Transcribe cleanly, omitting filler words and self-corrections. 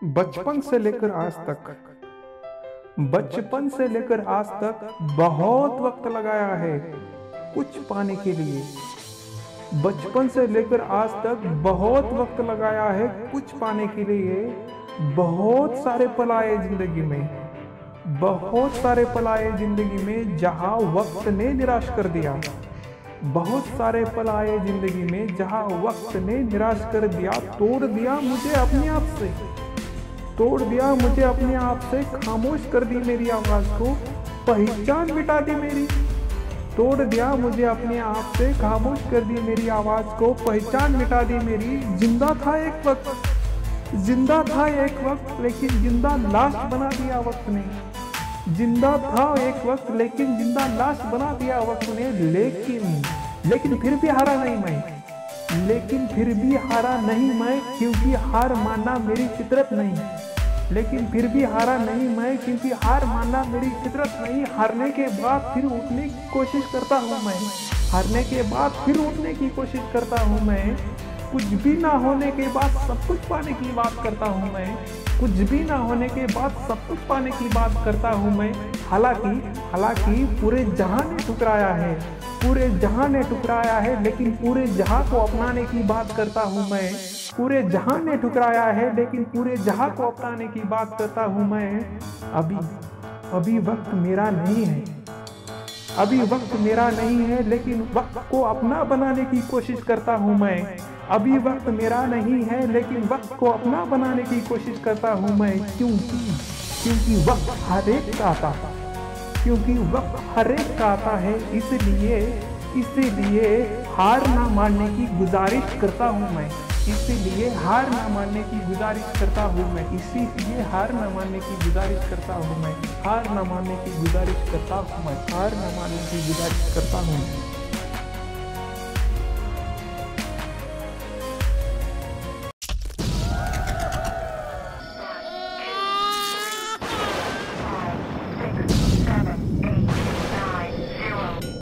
बचपन से लेकर आज तक बहुत वक्त लगाया है कुछ पाने के लिए। बचपन से लेकर आज तक बहुत वक्त लगाया है कुछ पाने के लिए। बहुत सारे पल आए जिंदगी में, जहां वक्त ने निराश कर दिया। बहुत सारे पल आए जिंदगी में जहां वक्त ने निराश कर दिया। तोड़ दिया मुझे अपने आप से, खामोश कर दी मेरी आवाज को, पहचान मिटा दी मेरी। तोड़ दिया मुझे अपने आप से, खामोश कर दी मेरी आवाज को, पहचान मिटा दी मेरी। जिंदा था एक वक्त लेकिन जिंदा लाश बना दिया वक्त ने। जिंदा था एक वक्त लेकिन जिंदा लाश बना दिया वक्त ने। लेकिन फिर भी हारा नहीं मैं, क्योंकि हार मानना मेरी फितरत नहीं। हारने के बाद फिर उठने की कोशिश करता हूँ मैं। कुछ भी ना होने के बाद सब कुछ पाने की बात करता हूँ मैं। हालांकि पूरे जहां ने ठुकराया है, लेकिन पूरे जहां को अपनाने की बात करता हूँ मैं। अभी वक्त मेरा नहीं है, लेकिन वक्त को अपना बनाने की कोशिश करता हूँ मैं। अभी वक्त मेरा नहीं है, लेकिन वक्त को अपना बनाने की कोशिश करता हूँ मैं। क्योंकि वक्त हर एक का आता है। इसलिए हार ना मानने की गुजारिश करता हूँ मैं। हार ना मानने की गुजारिश करता हूँ मैं।